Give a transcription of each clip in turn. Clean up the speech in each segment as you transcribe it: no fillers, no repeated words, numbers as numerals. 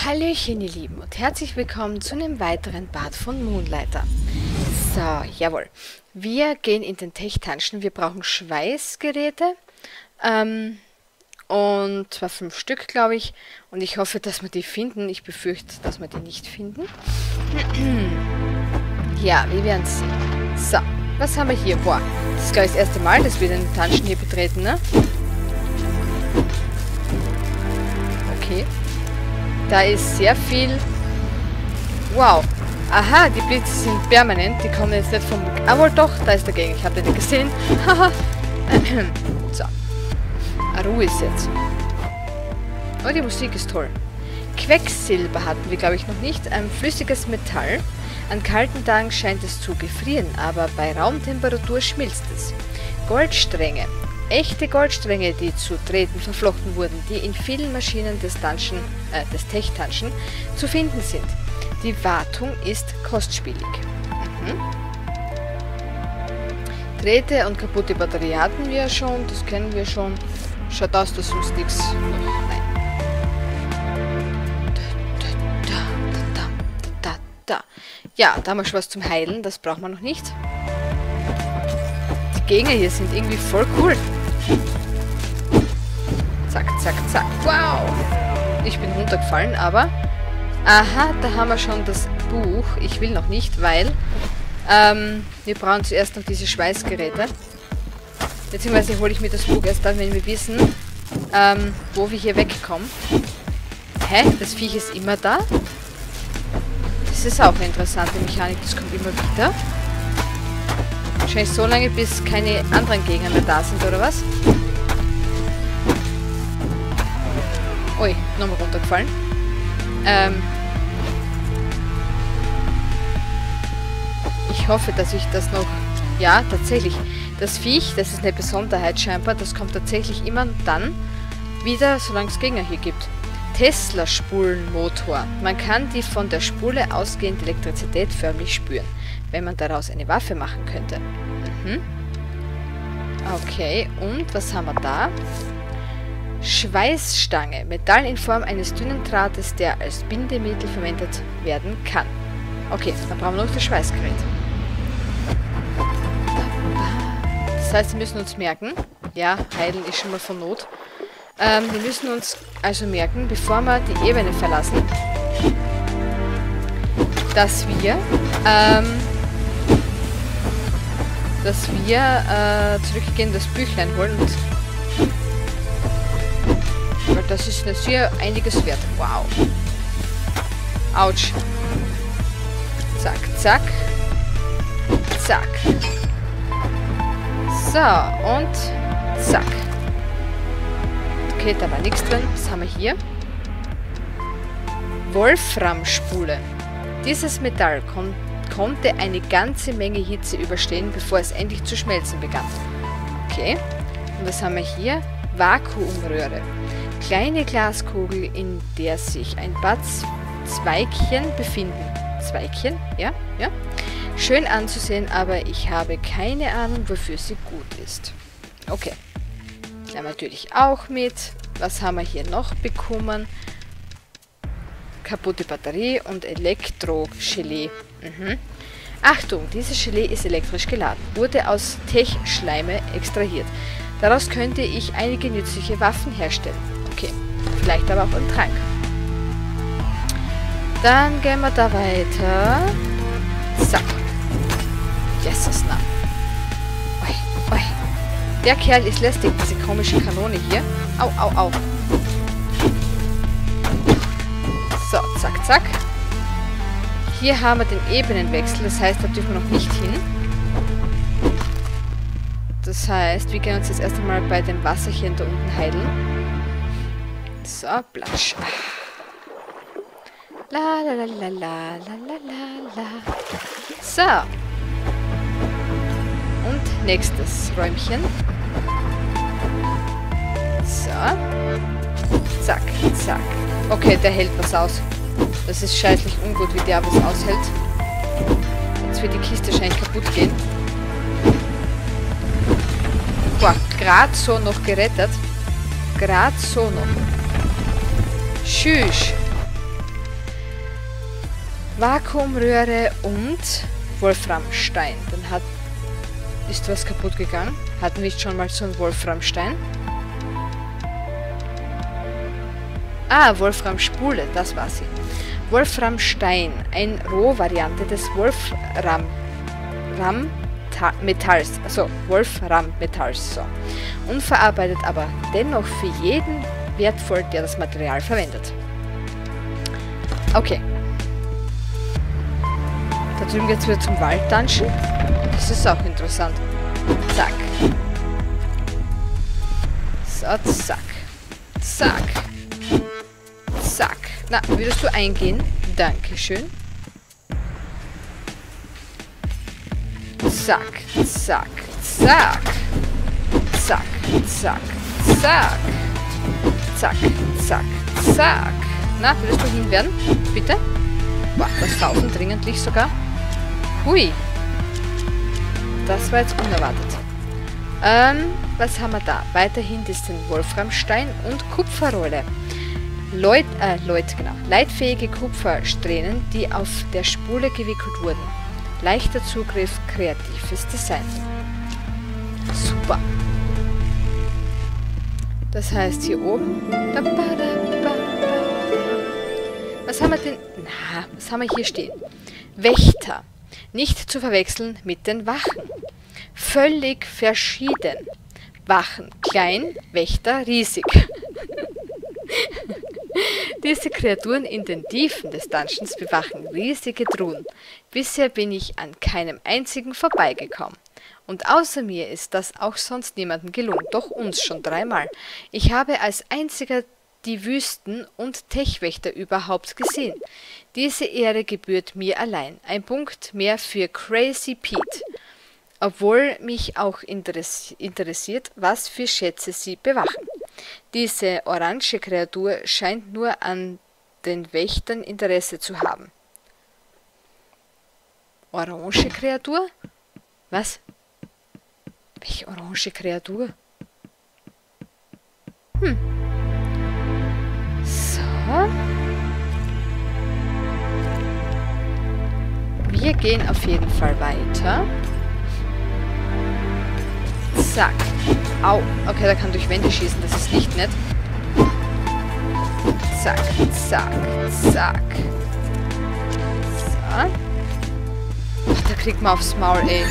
Hallöchen, ihr Lieben, und herzlich willkommen zu einem weiteren Part von Moonlighter. So, jawohl. Wir gehen in den Tech-Dungeon. Wir brauchen Schweißgeräte. Und zwar 5 Stück, glaube ich. Und ich hoffe, dass wir die finden. Ich befürchte, dass wir die nicht finden. Ja, wir werden es sehen. So, was haben wir hier? Boah, das ist gleich das erste Mal, dass wir den Dungeon hier betreten, ne? Okay. Da ist sehr viel... Wow. Aha, die Blitze sind permanent. Die kommen jetzt nicht vom... Ah, wohl doch, da ist der Gegner. Ich habe den nicht gesehen. Haha. So. Ruhe ist jetzt. Oh, die Musik ist toll. Quecksilber hatten wir, glaube ich, noch nicht. Ein flüssiges Metall. An kalten Tagen scheint es zu gefrieren, aber bei Raumtemperatur schmilzt es. Goldstränge. Echte Goldstränge, die zu Drähten verflochten wurden, die in vielen Maschinen des Tech-Dungeon zu finden sind. Die Wartung ist kostspielig. Drähte und kaputte Batterie hatten wir schon, das kennen wir schon. Schaut aus, dass uns nichts... Nein. Ja, da haben wir schon was zum Heilen, das brauchen wir noch nicht. Die Gegner hier sind irgendwie voll cool. Zack, zack, zack. Wow! Ich bin runtergefallen, aber... Aha, da haben wir schon das Buch. Ich will noch nicht, weil... wir brauchen zuerst noch diese Schweißgeräte. Beziehungsweise hole ich mir das Buch erst dann, wenn wir wissen, wo wir hier wegkommen. Hä? Das Viech ist immer da? Das ist auch eine interessante Mechanik. Das kommt immer wieder. Wahrscheinlich so lange, bis keine anderen Gegner mehr da sind, oder was? Ui, nochmal runtergefallen. Ich hoffe, dass ich das noch... Ja, tatsächlich. Das Viech, das ist eine Besonderheit scheinbar, das kommt tatsächlich immer dann wieder, solange es Gegner hier gibt. Tesla-Spulenmotor. Man kann die von der Spule ausgehende Elektrizität förmlich spüren, wenn man daraus eine Waffe machen könnte. Okay, und was haben wir da? Schweißstange. Metall in Form eines dünnen Drahtes, der als Bindemittel verwendet werden kann. Okay, dann brauchen wir noch das Schweißgerät. Das heißt, wir müssen uns merken, ja, heilen ist schon mal von Not. Wir müssen uns also merken, bevor wir die Ebene verlassen, dass wir zurückgehen, das Büchlein holen. Weil das ist eine sehr einiges wert. Wow. Autsch. Zack, zack. Zack. So, und zack. Okay, da war nichts drin. Was haben wir hier? Wolframspule. Dieses Metall konnte eine ganze Menge Hitze überstehen, bevor es endlich zu schmelzen begann. Okay. Und was haben wir hier? Vakuumröhre. Kleine Glaskugel, in der sich ein paar Zweigchen befinden. Zweigchen? Ja, ja. Schön anzusehen, aber ich habe keine Ahnung, wofür sie gut ist. Okay. Ja, natürlich auch mit. Was haben wir hier noch bekommen? Kaputte Batterie und Elektro-Gelee. Achtung, dieses Gelee ist elektrisch geladen. Wurde aus Tech-Schleime extrahiert. Daraus könnte ich einige nützliche Waffen herstellen. Okay, vielleicht aber auch einen Trank. Dann gehen wir da weiter. Zack. Jesus, na. Oi, oi. Der Kerl ist lästig, diese komische Kanone hier. Au, au, au. So, zack, zack. Hier haben wir den Ebenenwechsel, das heißt, da dürfen wir noch nicht hin. Das heißt, wir gehen uns jetzt erst einmal bei dem Wasserchen da unten heilen. So, platsch. La la la la la la la la. So. Und nächstes Räumchen. So. Zack, zack. Okay, der hält was aus. Das ist scheißlich ungut, wie der was aushält. Jetzt wird die Kiste wahrscheinlich kaputt gehen. Boah, gerade so noch gerettet. Gerade so noch. Tschüss. Vakuumröhre und Wolframstein. Dann ist was kaputt gegangen. Hatten wir schon mal so einen Wolframstein? Ah, Wolframspule, das war sie. Wolframstein, eine Rohvariante des Wolframmetalls. Also Wolframmetalls. So. Unverarbeitet, aber dennoch für jeden wertvoll, der das Material verwendet. Okay. Da drüben geht es wieder zum Wald-Dungeon. Das ist auch interessant. Zack. So, zack. Zack. Zack. Na, würdest du eingehen? Dankeschön. Zack, zack, zack. Zack, zack, zack. Zack, zack, zack. Na, würdest du hin werden? Bitte? Boah, das Saufen dringendlich sogar. Hui. Das war jetzt unerwartet. Was haben wir da? Weiterhin ist den Wolframstein und Kupferrolle. Leitfähige Kupfersträhnen, die auf der Spule gewickelt wurden. Leichter Zugriff, kreatives Design. Super. Das heißt hier oben. Was haben wir denn? Na, was haben wir hier stehen? Wächter. Nicht zu verwechseln mit den Wachen. Völlig verschieden. Wachen klein, Wächter riesig. Diese Kreaturen in den Tiefen des Dungeons bewachen riesige Truhen. Bisher bin ich an keinem einzigen vorbeigekommen. Und außer mir ist das auch sonst niemandem gelungen, doch uns schon 3-mal. Ich habe als einziger die Wüsten- und Techwächter überhaupt gesehen. Diese Ehre gebührt mir allein. Ein Punkt mehr für Crazy Pete. Obwohl mich auch interessiert, was für Schätze sie bewachen. Diese orange Kreatur scheint nur an den Wächtern Interesse zu haben. Orange Kreatur? Was? Welche orange Kreatur? So. Wir gehen auf jeden Fall weiter. Zack. Au. Okay, der kann durch Wände schießen. Das ist nicht nett. Zack, zack, zack. So. Ach, da kriegt man aufs Maul, ey.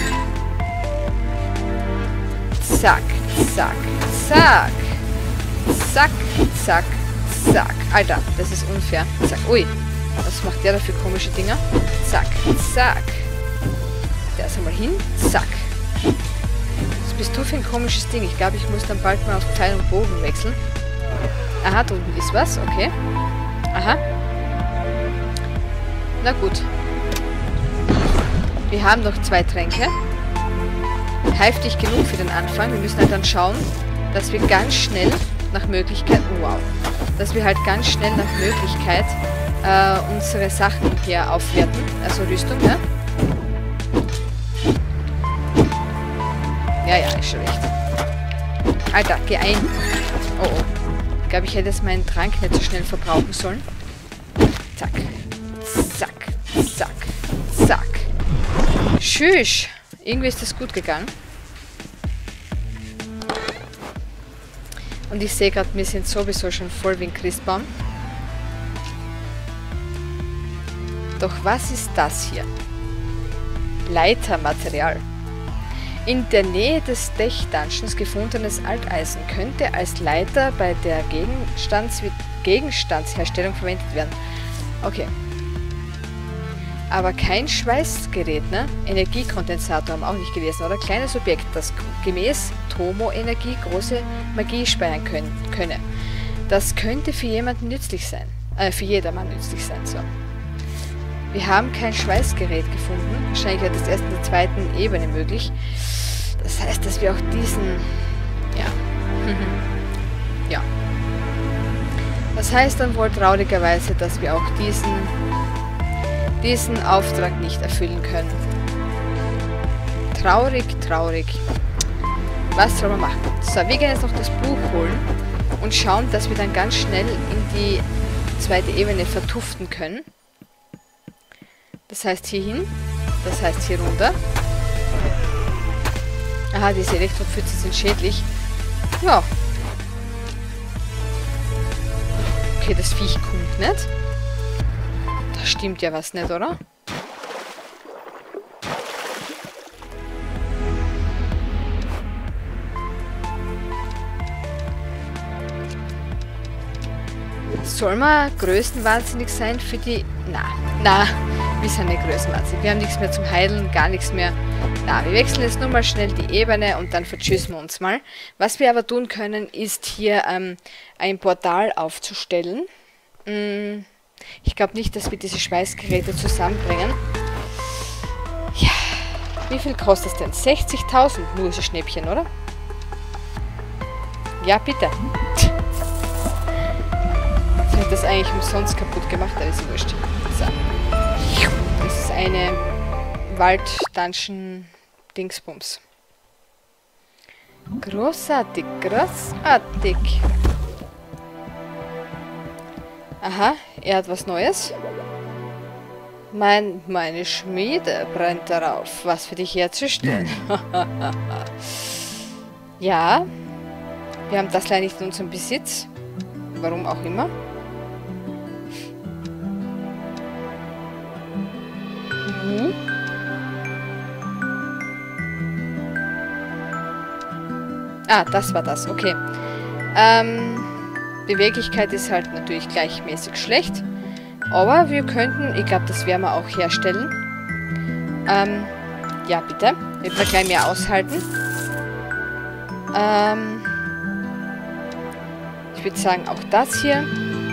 Zack, zack, zack. Zack, zack, zack. Alter, das ist unfair. Zack. Ui. Was macht der da für komische Dinger? Zack, zack. Der ist einmal hin. Zack. Was bist du für ein komisches Ding? Ich glaube, ich muss dann bald mal auf Pfeil und Bogen wechseln. Aha, da unten ist was. Okay. Aha. Na gut. Wir haben noch 2 Tränke. Heftig genug für den Anfang. Wir müssen halt dann schauen, dass wir ganz schnell nach Möglichkeit... Oh, wow. Dass wir halt ganz schnell nach Möglichkeit unsere Sachen hier aufwerten. Also Rüstung, ne? Ja, ist schon recht. Alter, geh ein. Oh, oh. Ich glaube, ich hätte jetzt meinen Trank nicht so schnell verbrauchen sollen. Zack. Zack. Zack. Zack. Tschüss. Irgendwie ist das gut gegangen. Und ich sehe gerade, wir sind sowieso schon voll wie ein Christbaum. Doch was ist das hier? Leitermaterial. In der Nähe des Tech-Dungeons gefundenes Alteisen könnte als Leiter bei der Gegenstandsherstellung verwendet werden. Okay. Aber kein Schweißgerät, ne? Energiekondensator haben wir auch nicht gelesen, oder? Kleines Objekt, das gemäß Tomo-Energie große Magie speichern könne. Das könnte für jemanden nützlich sein. Für jedermann nützlich sein, so. Wir haben kein Schweißgerät gefunden. Wahrscheinlich wird das erst in der 2. Ebene möglich. Das heißt, dass wir auch diesen... Ja. Ja. Das heißt dann wohl traurigerweise, dass wir auch diesen Auftrag nicht erfüllen können. Traurig, traurig. Was soll man machen? So, wir gehen jetzt noch das Buch holen und schauen, dass wir dann ganz schnell in die 2. Ebene vertuften können. Das heißt hier hin. Das heißt hier runter. Aha, diese Elektropfütze sind schädlich. Ja. Okay, das Viech kommt nicht. Da stimmt ja was nicht, oder? Soll man größenwahnsinnig sein für die... Na, wir sind nicht größenwahnsinnig. Wir haben nichts mehr zum Heilen, gar nichts mehr. Na, wir wechseln jetzt nur mal schnell die Ebene und dann vertschüssen wir uns mal. Was wir aber tun können, ist hier ein Portal aufzustellen. Ich glaube nicht, dass wir diese Schweißgeräte zusammenbringen. Ja, wie viel kostet es denn? 60.000 nur so Schnäppchen, oder? Ja, bitte. Ich habe das eigentlich umsonst kaputt gemacht, aber ist wurscht. So. Das ist eine Wald-Dungeon-Dingsbums. Großartig, großartig. Aha, er hat was Neues. Meine Schmiede brennt darauf, was für dich herzustellen. Ja, wir haben das leider nicht in unserem Besitz. Warum auch immer. Ah, das war das, okay. Beweglichkeit ist halt natürlich gleichmäßig schlecht. Aber wir könnten, ich glaube, das werden wir auch herstellen. Ja, bitte. Wird man gleich mehr aushalten. Ich würde sagen, auch das hier.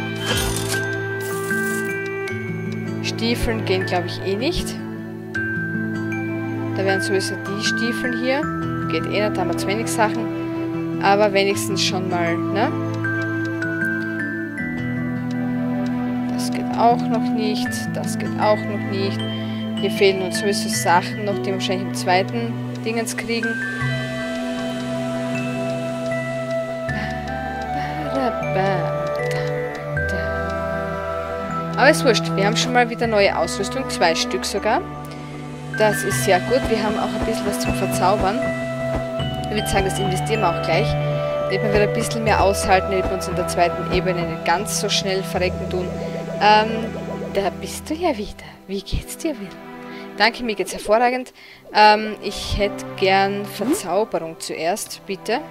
Stiefeln gehen, glaube ich, eh nicht. Da wären sowieso die Stiefeln hier. Geht eh nicht, da haben wir zu wenig Sachen. Aber wenigstens schon mal, ne? Das geht auch noch nicht. Das geht auch noch nicht. Hier fehlen uns sowieso Sachen noch, die wir wahrscheinlich im zweiten Dingens kriegen. Aber ist wurscht, wir haben schon mal wieder neue Ausrüstung, 2 Stück sogar. Das ist sehr gut, wir haben auch ein bisschen was zum Verzaubern. Ich würde sagen, das investieren wir auch gleich. Damit wir wieder ein bisschen mehr aushalten, damit wir uns in der zweiten Ebene nicht ganz so schnell verrecken tun. Da bist du ja wieder. Wie geht's dir wieder? Danke, mir geht's hervorragend. Ich hätte gern Verzauberung zuerst, bitte.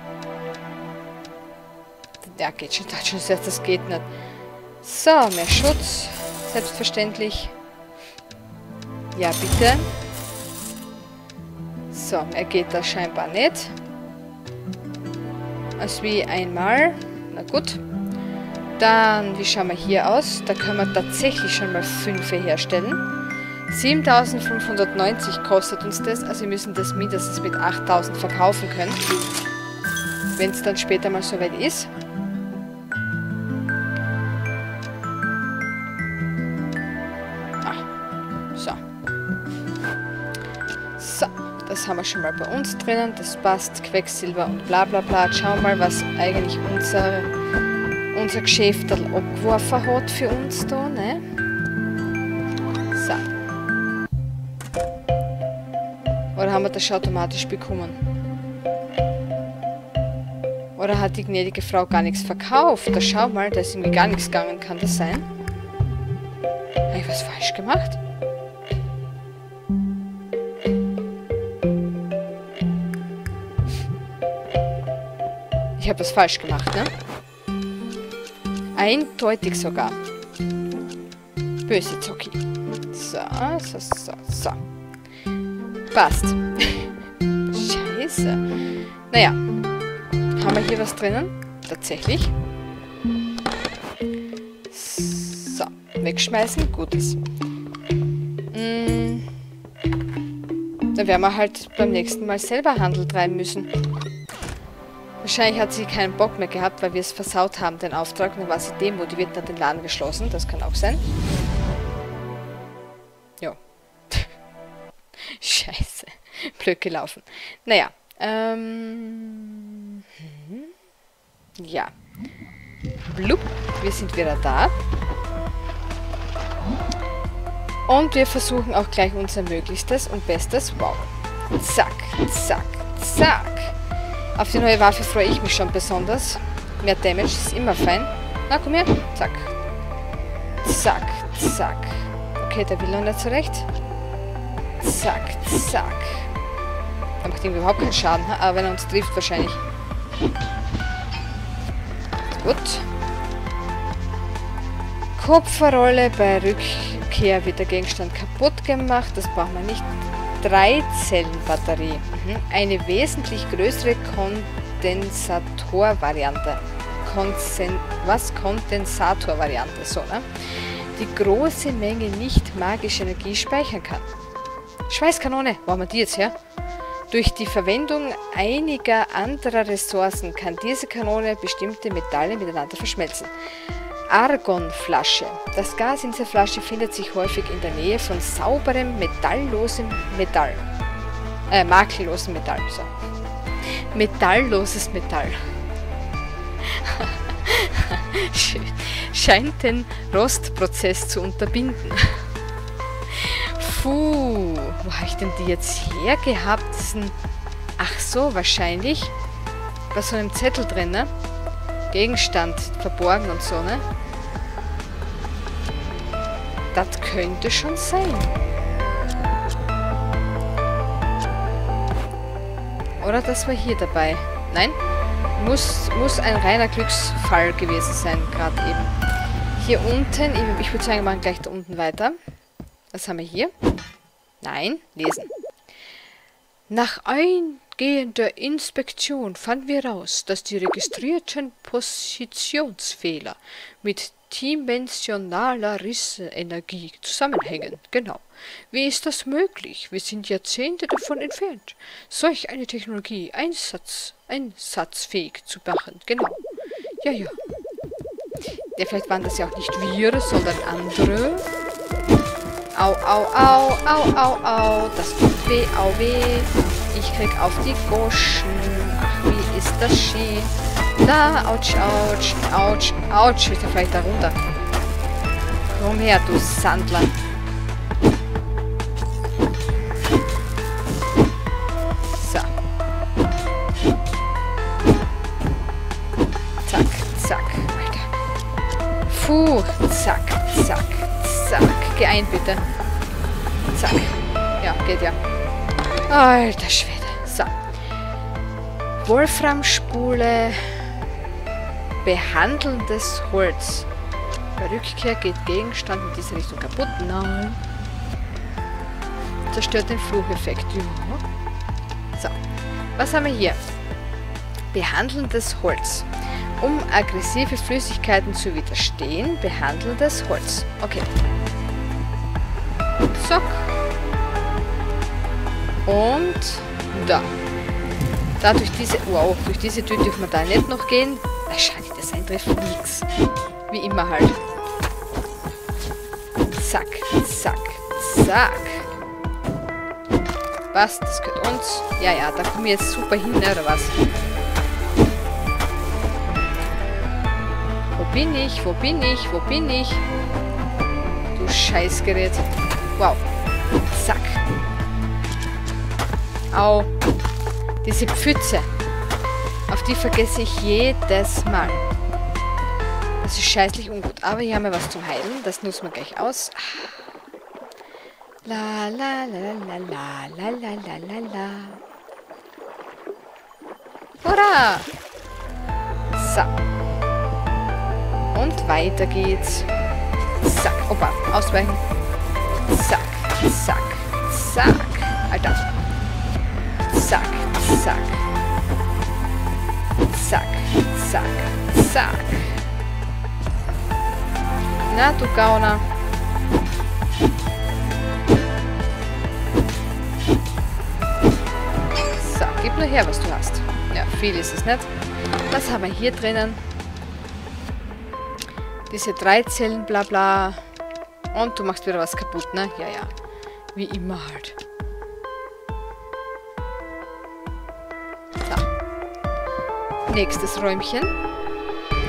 Ja, geht schon, das geht nicht. So, mehr Schutz. Selbstverständlich. Ja, bitte. So, mehr geht das scheinbar nicht. Als wie einmal. Na gut. Dann, wie schauen wir hier aus? Da können wir tatsächlich schon mal 5 herstellen. 7.590 kostet uns das. Also wir müssen das mindestens mit 8.000 verkaufen können. Wenn es dann später mal soweit ist. Das haben wir schon mal bei uns drinnen. Das passt. Quecksilber und bla bla bla. Schauen wir mal, was eigentlich unser Geschäft abgeworfen hat für uns da, ne? So. Oder haben wir das schon automatisch bekommen? Oder hat die gnädige Frau gar nichts verkauft? Da schau mal, da ist irgendwie gar nichts gegangen. Kann das sein? Habe ich was falsch gemacht? Ich habe was falsch gemacht, ne? Eindeutig sogar. Böse Zocki. So. So. Passt. Scheiße. Naja. Haben wir hier was drinnen? Tatsächlich. So. Wegschmeißen. Gutes. Dann werden wir halt beim nächsten Mal selber Handel treiben müssen. Wahrscheinlich hat sie keinen Bock mehr gehabt, weil wir es versaut haben, den Auftrag. Und dann war sie demotiviert und hat den Laden geschlossen. Das kann auch sein. Jo. Scheiße. Blöd gelaufen. Naja. Ja. Blub. Wir sind wieder da. Und wir versuchen auch gleich unser Möglichstes und Bestes. Wow. Zack, zack, zack. Auf die neue Waffe freue ich mich schon besonders. Mehr Damage ist immer fein. Na, komm her. Zack. Zack, zack. Okay, der will noch nicht so recht. Zack, zack. Der macht irgendwie überhaupt keinen Schaden, aber wenn er uns trifft, wahrscheinlich. Gut. Kupferrolle. Bei Rückkehr wird der Gegenstand kaputt gemacht. Das brauchen wir nicht. 3-Zellen-Batterie. Eine wesentlich größere Kondensator-Variante. Kondensator-Variante. So, ne? Die große Menge nicht magische Energie speichern kann. Schweißkanone. Wo haben wir die jetzt her? Durch die Verwendung einiger anderer Ressourcen kann diese Kanone bestimmte Metalle miteinander verschmelzen. Argonflasche. Das Gas in dieser Flasche findet sich häufig in der Nähe von sauberem, makellosem Metall. So. Metallloses Metall. Scheint den Rostprozess zu unterbinden. Puh, wo habe ich denn die jetzt hergehabt? Das ist ein... Ach so, wahrscheinlich bei so einem Zettel drin, ne? Gegenstand verborgen und so, ne? Das könnte schon sein. Oder das war hier dabei. Nein? Muss ein reiner Glücksfall gewesen sein, gerade eben. Hier unten, ich würde sagen, wir machen gleich da unten weiter. Was haben wir hier? Nein, lesen. Nach eingehender Inspektion fanden wir heraus, dass die registrierten Positionsfehler mit dimensionaler Rissenenergie zusammenhängen. Genau. Wie ist das möglich? Wir sind Jahrzehnte davon entfernt, solch eine Technologie einsatzfähig zu machen. Genau. Ja, ja. Ja, vielleicht waren das ja auch nicht wir, sondern andere. Au, au, au, au, au, au. Das tut weh, au weh. Ich krieg auf die Goschen. Ach, wie ist das schön. Da, ouch, ouch, ouch, ouch. Ist er vielleicht da runter? Komm her, du Sandler. So. Zack, zack. Alter. Puh, zack, zack, zack. Geh ein, bitte. Zack. Ja, geht ja. Alter Schwede. So. Wolframspule. Behandelndes Holz. Bei Rückkehr geht Gegenstand in diese Richtung kaputt. Nein. Zerstört den Flucheffekt. Ja. So. Was haben wir hier? Behandelndes Holz. Um aggressive Flüssigkeiten zu widerstehen, behandelndes Holz. Okay. Zack. Und da. Da durch diese... Wow, durch diese Tür dürfen wir da nicht noch gehen. Wahrscheinlich das eintrifft nichts. Wie immer halt. Zack, zack, zack. Was? Das gehört uns. Ja, ja, da kommen wir jetzt super hin, ne, oder was? Wo bin ich? Wo bin ich? Wo bin ich? Du Scheißgerät. Wow. Zack. Au. Diese Pfütze. Auf die vergesse ich jedes Mal. Das ist scheißlich ungut. Aber hier haben wir was zum Heilen. Das nutzen wir gleich aus. La la la la la la la la la la. Hurra! So. Und weiter geht's. Zack. Opa, ausweichen. Zack, zack, zack. Alter. Zack, zack. Zack, zack, zack. Na, du Gauner. So, gib nur her, was du hast. Ja, viel ist es nicht. Was haben wir hier drinnen? Diese 3 Zellen, bla bla. Und du machst wieder was kaputt, ne? Ja, ja. Wie immer halt. So. Nächstes Räumchen.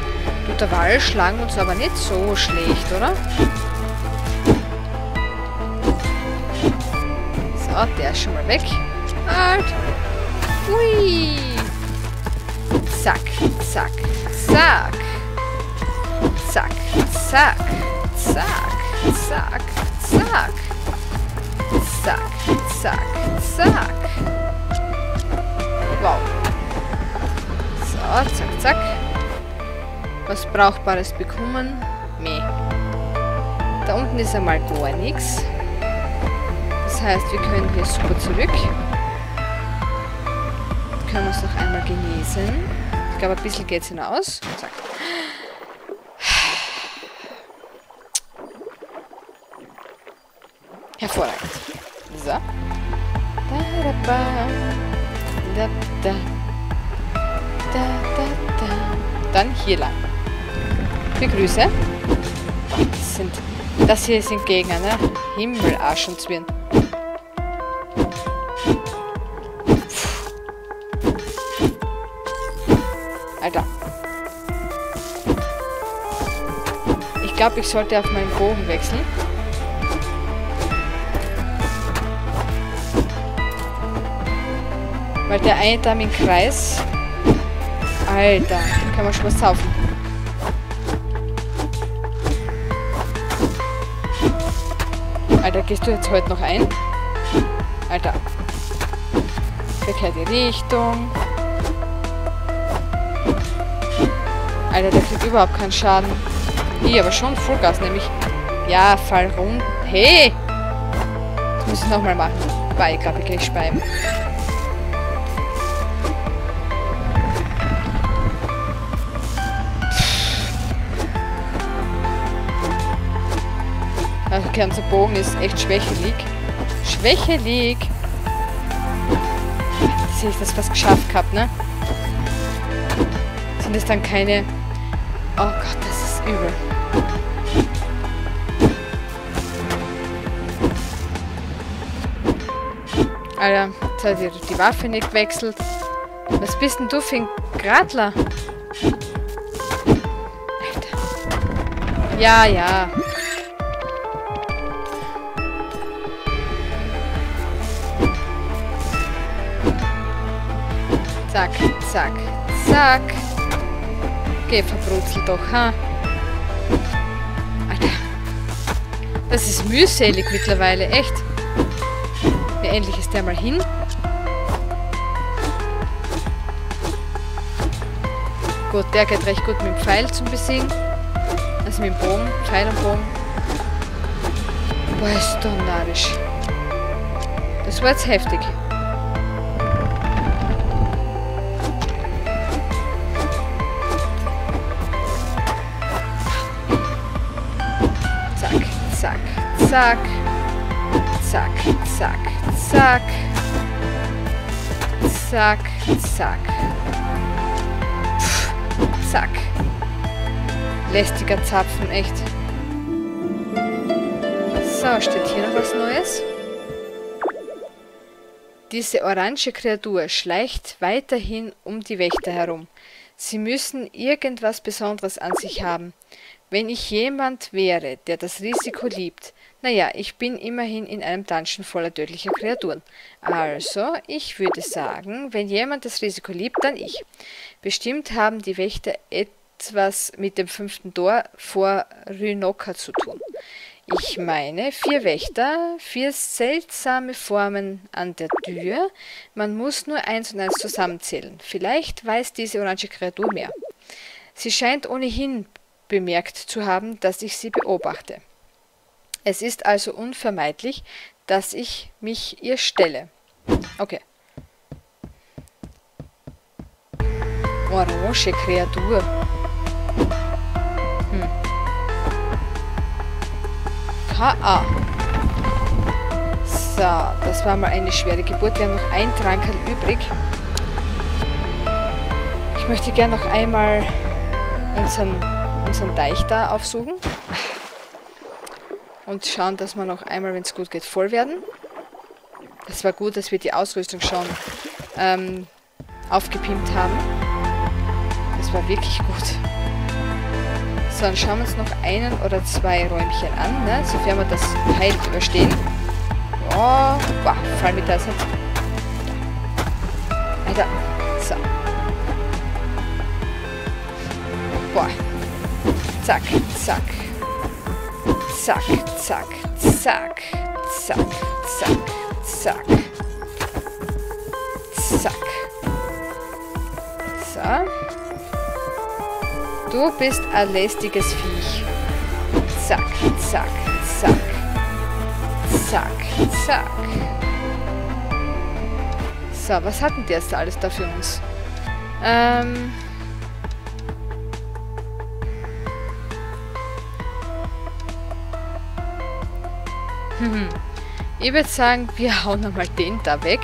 Luther Wall schlagen uns aber nicht so schlecht, oder? Der ist schon mal weg. Halt. Hui. Zack, zack, zack. Zack, zack, zack, zack, zack. Zack, zack, zack. Wow. So, zack, zack. Was Brauchbares bekommen? Meh. Da unten ist einmal gar nichts. Das heißt, wir können hier super zurück. Können uns noch einmal genesen. Ich glaube, ein bisschen geht es hinaus. Zack. Hervorragend. So. Dann hier lang. Begrüße. Das hier sind Gegner, ne? Himmel, Arsch und Zwirn. Alter. Ich glaube, ich sollte auf meinen Bogen wechseln. Weil der eine da im Kreis... Alter, da kann man schon was saufen. Alter, gehst du jetzt heute noch ein? Alter. Verkehrt die Richtung. Alter, der kriegt überhaupt keinen Schaden. Ich aber schon Vollgas, nämlich... Ja, fall rund. Hey! Das muss ich nochmal machen. Weil ich glaube, ich krieg Speiben. Okay, unser Bogen ist echt schwächelig. Schwächelig! Jetzt hätte ich das fast geschafft gehabt, ne? Sind es dann keine... Oh Gott, das ist übel. Alter, jetzt hat die Waffe nicht gewechselt. Was bist denn du für ein Gradler? Alter. Ja, ja. Zack, zack, zack. Geh, verbrutzel doch, ha? Alter. Das ist mühselig mittlerweile, echt. Ja, endlich ist der mal hin. Gut, der geht recht gut mit dem Pfeil zum Besiegen. Also mit dem Bogen, Pfeil und Bogen. Boah, ist doch narrisch. Das war jetzt heftig. Zack, zack, zack, zack, zack, zack, zack, pff, zack. Lästiger Zapfen, echt. So, steht hier noch was Neues? Diese orange Kreatur schleicht weiterhin um die Wächter herum. Sie müssen irgendwas Besonderes an sich haben. Wenn ich jemand wäre, der das Risiko liebt, naja, ich bin immerhin in einem Dungeon voller tödlicher Kreaturen. Also, ich würde sagen, wenn jemand das Risiko liebt, dann ich. Bestimmt haben die Wächter etwas mit dem 5. Tor vor Rhinoka zu tun. Ich meine, 4 Wächter, 4 seltsame Formen an der Tür. Man muss nur 1 und 1 zusammenzählen. Vielleicht weiß diese orange Kreatur mehr. Sie scheint ohnehin bemerkt zu haben, dass ich sie beobachte. Es ist also unvermeidlich, dass ich mich ihr stelle. Okay. Orange Kreatur. K.A. So, das war mal eine schwere Geburt. Wir haben noch ein Trankerl übrig. Ich möchte gerne noch einmal unseren Teich da aufsuchen. Und schauen, dass wir noch einmal, wenn es gut geht, voll werden. Es war gut, dass wir die Ausrüstung schon aufgepimpt haben. Das war wirklich gut. So, dann schauen wir uns noch 1 oder 2 Räumchen an, ne? Sofern wir das heil überstehen. Boah, fall mit das jetzt. Alter. So. Boah. Zack, zack. Zack, zack, zack. Zack, zack, zack. Zack. So. Du bist ein lästiges Viech. Zack, zack, zack. Zack, zack. So, was hatten die jetzt alles da für uns? Ich würde sagen, wir hauen einmal den da weg.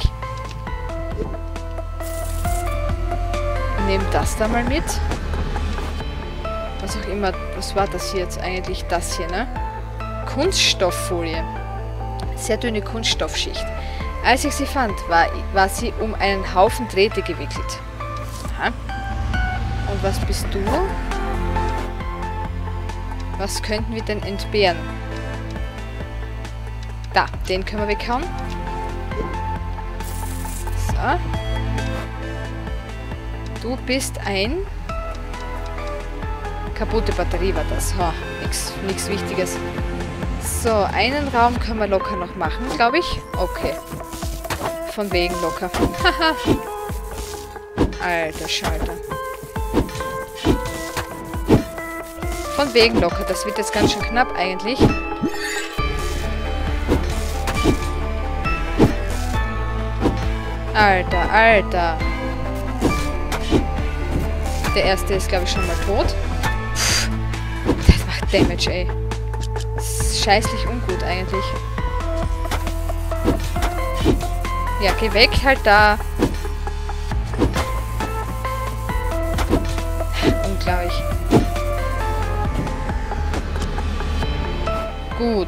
Nehmen das da mal mit. Was auch immer, was war das hier jetzt eigentlich? Das hier, ne? Kunststofffolie. Sehr dünne Kunststoffschicht. Als ich sie fand, war sie um einen Haufen Drähte gewickelt. Aha. Und was bist du? Was könnten wir denn entbehren? Da, den können wir weghauen. So. Du bist ein... Kaputte Batterie war das. Ha, nix Wichtiges. So, einen Raum können wir locker noch machen, glaube ich. Okay. Von wegen locker. Haha. Alter Schalter. Von wegen locker. Das wird jetzt ganz schön knapp eigentlich. Alter, Alter. Der erste ist, glaube ich, schon mal tot. Pff, das macht Damage, ey. Das ist scheißlich ungut eigentlich. Ja, geh weg, halt da. Unglaublich. Gut.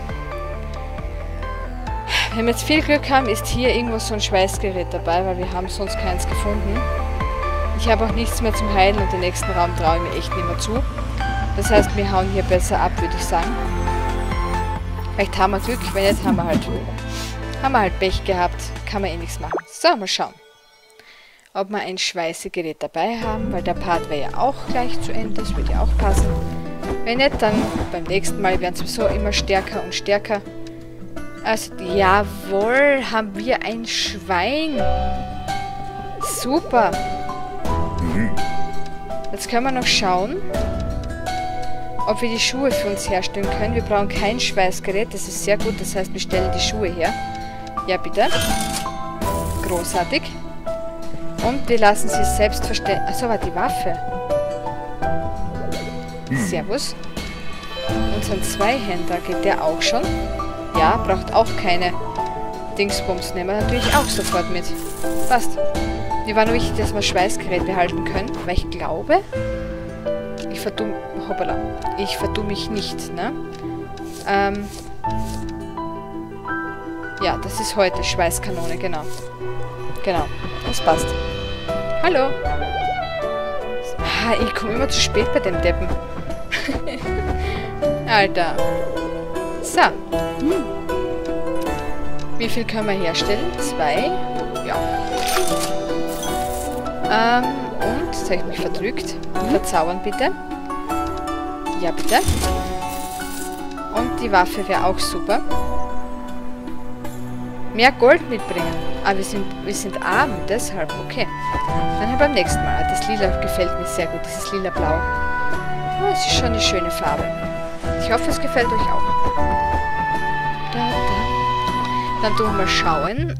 Wenn wir jetzt viel Glück haben, ist hier irgendwo so ein Schweißgerät dabei, weil wir haben sonst keins gefunden. Ich habe auch nichts mehr zum Heilen und den nächsten Raum traue ich mir echt nicht mehr zu. Das heißt, wir hauen hier besser ab, würde ich sagen. Vielleicht haben wir Glück, wenn nicht, haben wir halt Pech gehabt. Kann man eh nichts machen. So, mal schauen, ob wir ein Schweißgerät dabei haben, weil der Part wäre ja auch gleich zu Ende. Das würde ja auch passen. Wenn nicht, dann beim nächsten Mal werden sowieso immer stärker und stärker. Also, jawohl, haben wir ein Schwein. Super. Jetzt können wir noch schauen, ob wir die Schuhe für uns herstellen können. Wir brauchen kein Schweißgerät, das ist sehr gut. Das heißt, wir stellen die Schuhe her. Ja, bitte. Großartig. Und wir lassen sie selbst verstellen. Achso, war die Waffe. Servus. Unseren Zweihänder, geht der auch schon? Ja, braucht auch keine Dingsbums. Nehmen wir natürlich auch sofort mit. Passt. Mir war nur wichtig, dass wir Schweißgerät behalten können, weil ich glaube, ich vertue mich nicht, ne? Ja, das ist heute Schweißkanone, genau. Genau, das passt. Hallo. Ah, ich komme immer zu spät bei dem Deppen. Alter. So. Wie viel können wir herstellen? 2. Ja. Und, jetzt habe ich mich verdrückt. Verzaubern bitte. Ja, bitte. Und die Waffe wäre auch super. Mehr Gold mitbringen. Ah, wir sind arm, deshalb. Okay. Dann halt beim nächsten Mal. Das Lila gefällt mir sehr gut. Dieses Lila-Blau. Oh, es ist schon eine schöne Farbe. Ich hoffe, es gefällt euch auch. Dann tun wir mal schauen.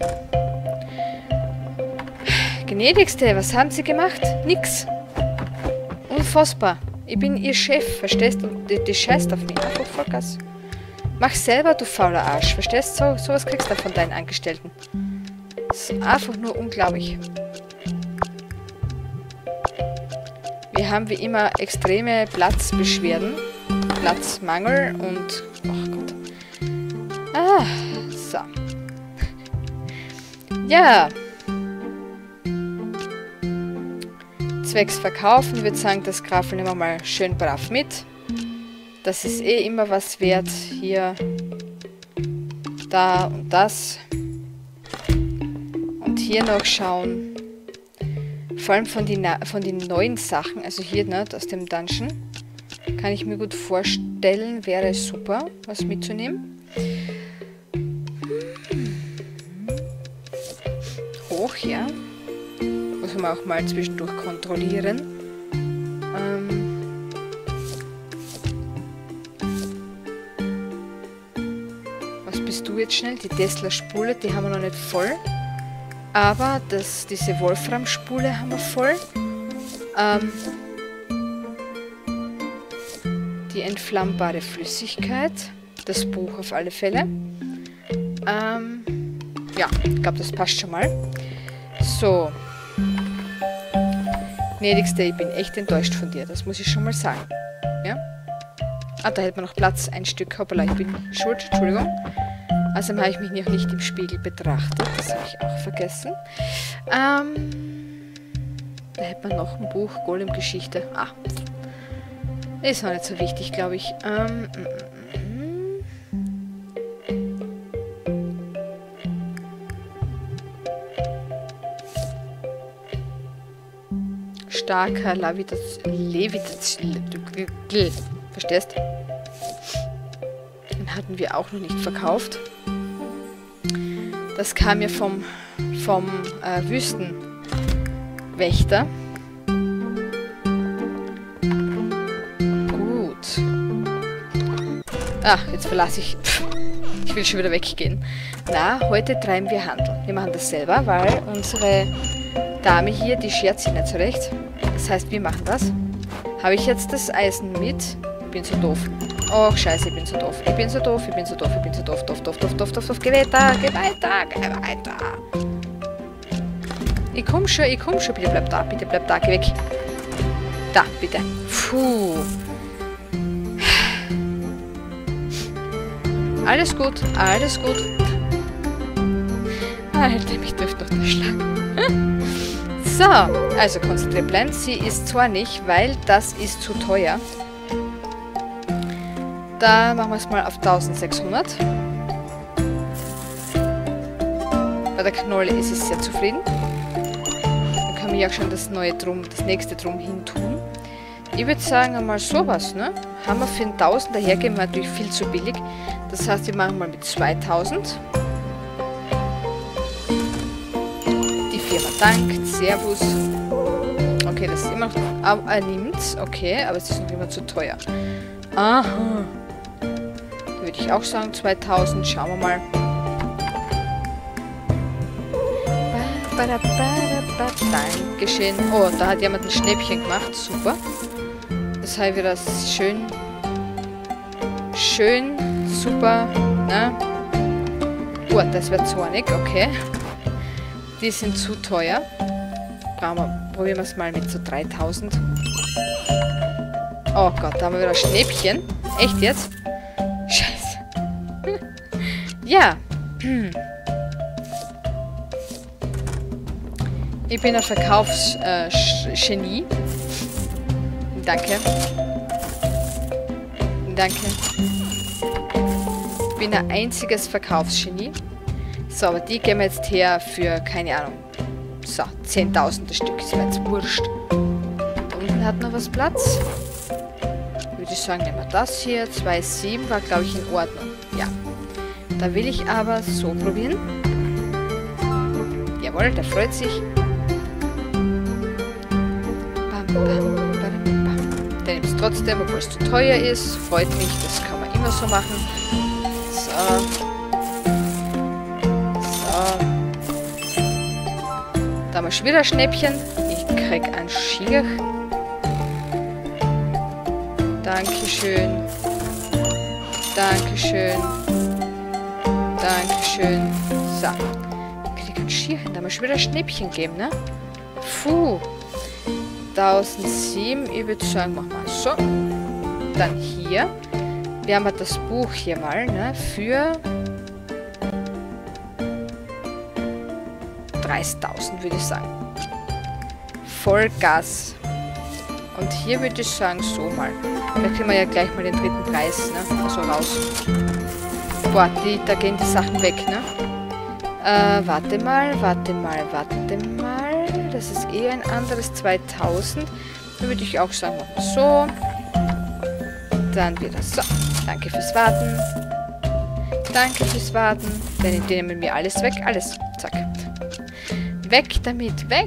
Gnädigste, was haben Sie gemacht? Nix. Unfassbar. Ich bin Ihr Chef, verstehst du? Die scheißt auf mich. Einfach Vollgas. Mach selber, du fauler Arsch. Verstehst du? Sowas kriegst du von deinen Angestellten. Das ist einfach nur unglaublich. Wir haben wie immer extreme Platzbeschwerden. Platzmangel und... Ach Gott. Ah, so. Ja. Zwecks Verkaufen. Ich würde sagen, das Grafen nehmen wir mal schön brav mit. Das ist eh immer was wert. Hier Da und das. Und hier noch schauen. Vor allem von den neuen Sachen, also hier nicht aus dem Dungeon, kann ich mir gut vorstellen, wäre super, was mitzunehmen. Hoch, ja. Muss man auch mal zwischendurch kontrollieren. Was bist du jetzt schnell? Die Tesla-Spule, die haben wir noch nicht voll. Aber diese Wolfram-Spule haben wir voll. Die entflammbare Flüssigkeit. Das Buch auf alle Fälle. Ja, ich glaube, das passt schon mal. So. Gnädigste, ich bin echt enttäuscht von dir. Das muss ich schon mal sagen. Ja? Ah, da hätte man noch Platz. Ein Stück. Hoppala, ich bin schuld. Entschuldigung. Also habe ich mich noch nicht im Spiegel betrachtet. Das habe ich auch vergessen. Da hätte man noch ein Buch. Golem-Geschichte. Ah. Ist auch nicht so wichtig, glaube ich. Starker Levitation. Verstehst? Den hatten wir auch noch nicht verkauft. Das kam ja vom Wüstenwächter. Gut. Ah, jetzt verlasse ich. Ich will schon wieder weggehen. Na, heute treiben wir Handel. Wir machen das selber, weil unsere Dame hier, die schert sich nicht so recht. Das heißt, wir machen das. Habe ich jetzt das Eisen mit? Ich bin so doof. Och, scheiße, ich bin so doof. Ich bin so doof, ich bin so doof, ich bin so doof. Doof. Geh weiter, geh weiter, geh weiter. Ich komm schon, bitte bleib da, geh weg. Da, bitte. Puh. Alles gut, alles gut. Alter, mich trifft doch der Schlag. So, also konzentriert bleiben. Sie ist zwar nicht, weil das ist zu teuer. Da machen wir es mal auf 1600. Bei der Knolle ist es sehr zufrieden. Dann kann ich auch schon das nächste Drum hin tun. Ich würde sagen, einmal sowas, ne? Haben wir für 1000, daher geben wir natürlich viel zu billig. Das heißt, wir machen mal mit 2000. Die Firma dankt, Servus. Okay, das ist immer noch... er nimmt's, okay, aber es ist noch immer zu teuer. Aha. Da würde ich auch sagen 2000, schauen wir mal. Dankeschön. Oh, da hat jemand ein Schnäppchen gemacht, super. Das habe ich wieder schön, super, ne? Oh, das wird zornig, okay. Die sind zu teuer. Probieren wir es mal mit so 3000. Oh Gott, da haben wir wieder ein Schnäppchen. Echt jetzt? Scheiße. Ja. Ich bin ein Verkaufsgenie. Danke. Danke. Ich bin ein einziges Verkaufsgenie. So, aber die gehen wir jetzt her für, keine Ahnung, so, 10.000 das Stück. Ist mir jetzt wurscht. Da unten hat noch was Platz. Würde ich sagen, nehmen wir das hier. 2,7 war, glaube ich, in Ordnung. Ja. Da will ich aber so probieren. Jawohl, der freut sich. Bam, bam, bam, bam. Der nimmt es trotzdem, obwohl es zu teuer ist. Freut mich, das kann man immer so machen. So. Da haben wir schon wieder ein Schnäppchen. Ich krieg ein Schier. Dankeschön. Dankeschön. Dankeschön. So. Ich krieg ein Schierchen. Da haben wir schon wieder ein Schnäppchen gegeben, ne? Puh. 1007. Ich würde sagen, machen wir so. Dann hier. Wir haben das Buch hier mal, ne? Für 30.000 würde ich sagen. Vollgas. Und hier würde ich sagen, so mal. Da kriegen wir ja gleich mal den dritten Preis, ne? Also raus. Boah, da gehen die Sachen weg, ne? Warte mal. Das ist eh ein anderes 2000. Da würde ich auch sagen, machen wir so. Dann wieder so. Danke fürs Warten. Danke fürs Warten. Dann nehmen wir alles weg. Alles. Zack. Weg damit. Weg.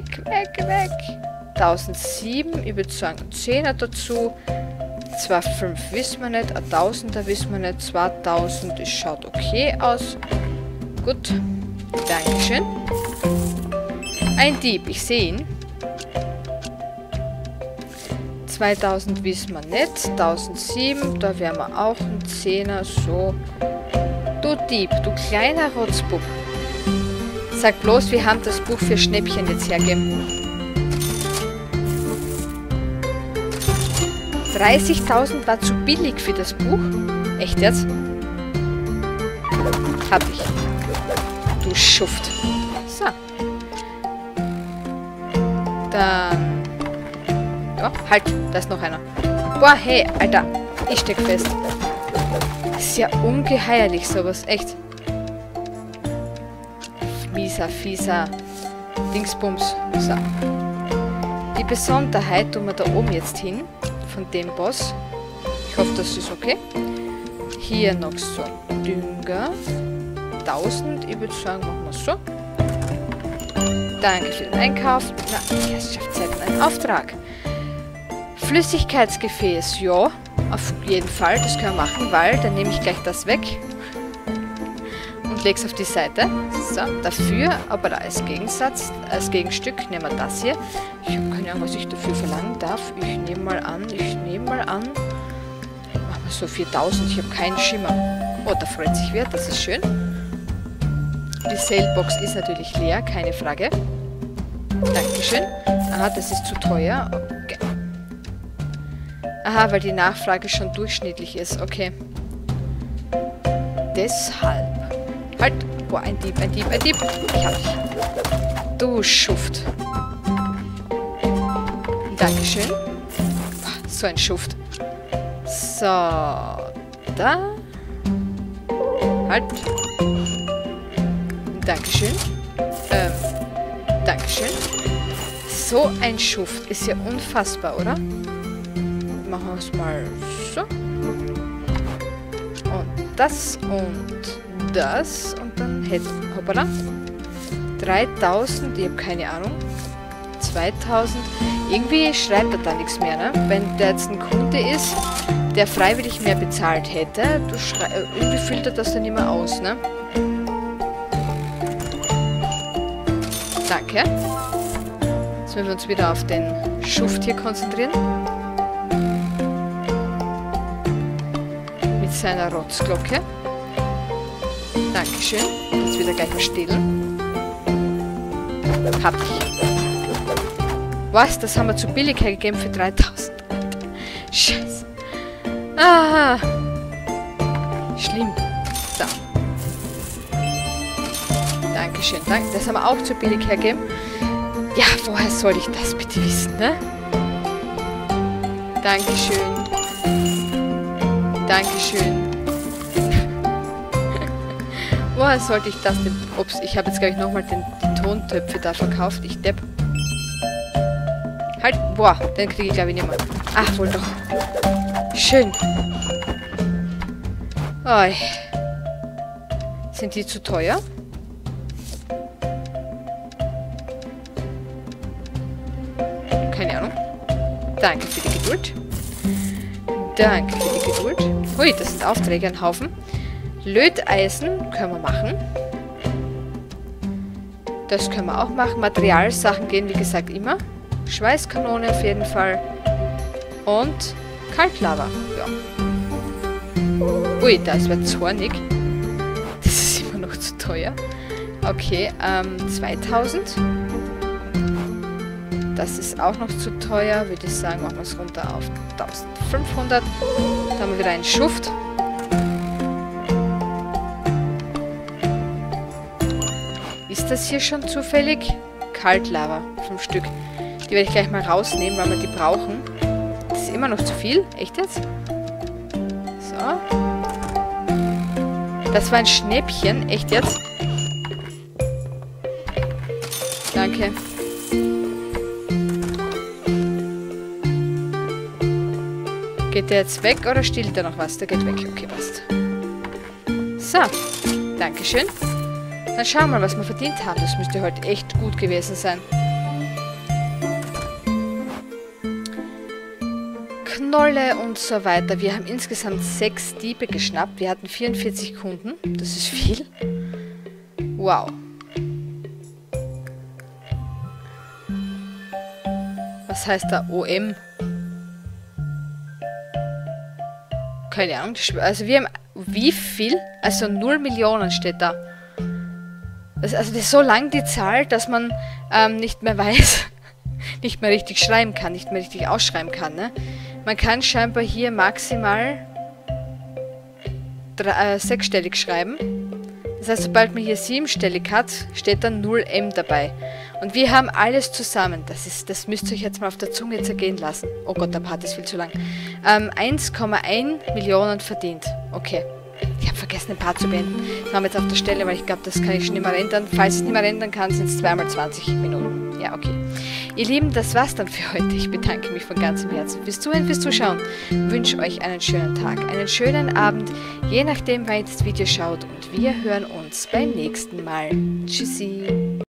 1007. Ich würde sagen, 10er dazu. 2,5 wissen wir nicht. 1000er wissen wir nicht. 2000. Es schaut okay aus. Gut. Dankeschön. Ein Dieb. Ich sehe ihn. 2000 wissen wir nicht. 1007. Da wären wir auch ein 10er. So. Du Dieb. Du kleiner Rotzbub. Sag bloß, wir haben das Buch für Schnäppchen jetzt hergeben. 30.000 war zu billig für das Buch. Echt jetzt? Hab ich. Du Schuft. So. Dann... Ja, halt. Da ist noch einer. Boah, hey, Alter. Ich steck fest. Das ist ja ungeheuerlich, sowas. Echt. Fieser Dingsbums. So. Die Besonderheit tun wir da oben jetzt hin. Von dem Boss. Ich hoffe, das ist okay. Hier noch so Dünger. 1000. Ich würde sagen, machen wir so. Danke für den Einkauf. Na, Herrschaftszeiten, ein Auftrag. Flüssigkeitsgefäß. Ja, auf jeden Fall. Das können wir machen, weil dann nehme ich gleich das weg. Und lege es auf die Seite. So, dafür, aber da als Gegensatz, als Gegenstück nehmen wir das hier. Ich habe keine Ahnung, was ich dafür verlangen darf. Ich nehme mal an. Machen wir so 4000. Ich habe keinen Schimmer. Oh, da freut sich wer. Das ist schön. Die Salebox ist natürlich leer, keine Frage. Dankeschön. Aha, das ist zu teuer. Okay. Aha, weil die Nachfrage schon durchschnittlich ist. Okay. Deshalb. Halt. Boah, ein Dieb. Ich hab dich. Du Schuft. Dankeschön. Boah, so ein Schuft. So. Da. Halt. Dankeschön. Dankeschön. So ein Schuft. Ist ja unfassbar, oder? Machen wir es mal so. Und das und das. Und dann hätte... Hoppala. 3000. Ich habe keine Ahnung. 2000. Irgendwie schreibt er da nichts mehr, ne? Wenn der jetzt ein Kunde ist, der freiwillig mehr bezahlt hätte, irgendwie füllt er das dann immer aus, ne? Danke. Jetzt müssen wir uns wieder auf den Schuft hier konzentrieren. Mit seiner Rotzglocke. Dankeschön. Jetzt wieder gleich mal stillen. Hab ich. Was? Das haben wir zu billig hergegeben für 3000. Scheiße. Ah. Schlimm. So. Dankeschön. Danke. Das haben wir auch zu billig hergegeben. Ja, woher soll ich das bitte wissen, ne? Dankeschön. Dankeschön. Woher sollte ich das denn... Ups, ich habe jetzt, glaube ich, nochmal die Tontöpfe da verkauft. Ich depp. Halt, boah, den kriege ich, glaube ich, nicht mehr. Ach, wohl doch. Schön. Oi. Sind die zu teuer? Keine Ahnung. Danke für die Geduld. Danke für die Geduld. Hui, das sind Aufträge, ein Haufen. Löteisen können wir machen. Das können wir auch machen. Materialsachen gehen, wie gesagt, immer. Schweißkanone auf jeden Fall. Und Kaltlava. Ja. Ui, das wird zornig. Das ist immer noch zu teuer. Okay, 2000. Das ist auch noch zu teuer. Würde ich sagen, machen wir es runter auf 1500. Da haben wir wieder einen Schuft. Ist das hier schon zufällig? Kaltlava, 5 Stück. Die werde ich gleich mal rausnehmen, weil wir die brauchen. Das ist immer noch zu viel. Echt jetzt? So. Das war ein Schnäppchen. Echt jetzt? Danke. Geht der jetzt weg oder stillt er noch was? Der geht weg. Okay, passt. So. Dankeschön. Dann schauen wir mal, was wir verdient haben. Das müsste heute echt gut gewesen sein. Knolle und so weiter. Wir haben insgesamt 6 Diebe geschnappt. Wir hatten 44 Kunden. Das ist viel. Wow. Was heißt da OM? Keine Ahnung. Also wir haben wie viel? Also 0 Millionen steht da. Also das ist so lang die Zahl, dass man nicht mehr weiß, nicht mehr richtig schreiben kann, nicht mehr richtig ausschreiben kann. Ne? Man kann scheinbar hier maximal 6-stellig schreiben. Das heißt, sobald man hier 7-stellig hat, steht dann 0M dabei. Und wir haben alles zusammen. Das müsst ihr euch jetzt mal auf der Zunge zergehen lassen. Oh Gott, der Part ist viel zu lang. 1,1 Millionen verdient. Okay. Ich habe vergessen, den Part zu beenden. Das haben wir jetzt auf der Stelle, weil ich glaube, das kann ich schon nicht mehr rendern. Falls ich es nicht mehr rendern kann, sind es 2 mal 20 Minuten. Ja, okay. Ihr Lieben, das war's dann für heute. Ich bedanke mich von ganzem Herzen fürs Zuhören, fürs Zuschauen. Wünsche euch einen schönen Tag, einen schönen Abend, je nachdem, wann ihr das Video schaut. Und wir hören uns beim nächsten Mal. Tschüssi.